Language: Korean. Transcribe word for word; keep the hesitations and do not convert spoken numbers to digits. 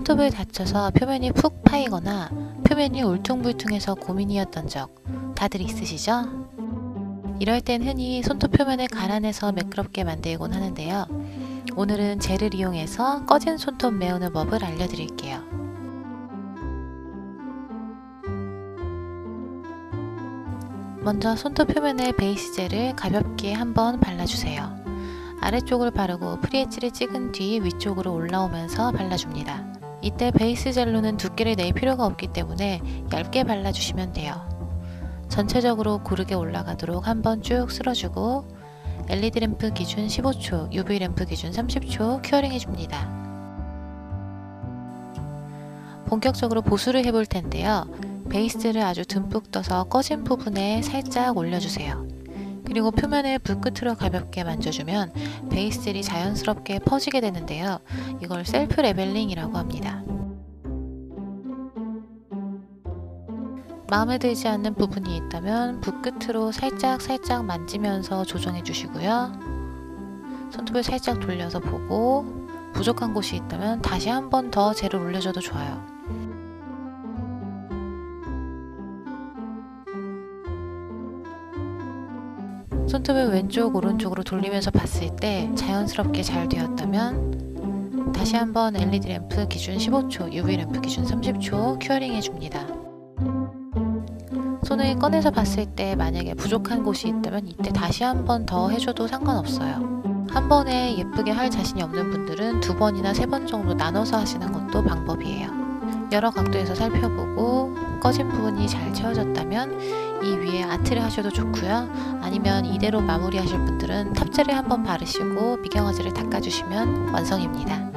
손톱을 다쳐서 표면이 푹 파이거나 표면이 울퉁불퉁해서 고민이었던 적 다들 있으시죠? 이럴 땐 흔히 손톱 표면을 갈아내서 매끄럽게 만들곤 하는데요. 오늘은 젤을 이용해서 꺼진 손톱 메우는 법을 알려드릴게요. 먼저 손톱 표면에 베이스 젤을 가볍게 한번 발라주세요. 아래쪽을 바르고 프리엣지를 찍은 뒤 위쪽으로 올라오면서 발라줍니다. 이때 베이스 젤로는 두께를 낼 필요가 없기 때문에 얇게 발라주시면 돼요. 전체적으로 고르게 올라가도록 한번 쭉 쓸어주고 엘이디 램프 기준 십오 초, 유브이 램프 기준 삼십 초 큐어링 해줍니다. 본격적으로 보수를 해볼 텐데요. 베이스를 아주 듬뿍 떠서 꺼진 부분에 살짝 올려주세요. 그리고 표면을 붓끝으로 가볍게 만져주면 베이스젤이 자연스럽게 퍼지게 되는데요. 이걸 셀프 레벨링이라고 합니다. 마음에 들지 않는 부분이 있다면 붓끝으로 살짝 살짝 만지면서 조정해 주시고요. 손톱을 살짝 돌려서 보고 부족한 곳이 있다면 다시 한 번 더 젤을 올려줘도 좋아요. 손톱을 왼쪽 오른쪽으로 돌리면서 봤을 때 자연스럽게 잘 되었다면 다시 한번 엘이디 램프 기준 십오 초, 유브이 램프 기준 삼십 초 큐어링 해줍니다. 손을 꺼내서 봤을 때 만약에 부족한 곳이 있다면 이때 다시 한 번 더 해줘도 상관없어요. 한 번에 예쁘게 할 자신이 없는 분들은 두 번이나 세 번 정도 나눠서 하시는 것도 방법이에요. 여러 각도에서 살펴보고 꺼진 부분이 잘 채워졌다면 이 위에 아트를 하셔도 좋고요. 아니면 이대로 마무리 하실 분들은 탑젤을 한번 바르시고 미경화제를 닦아주시면 완성입니다.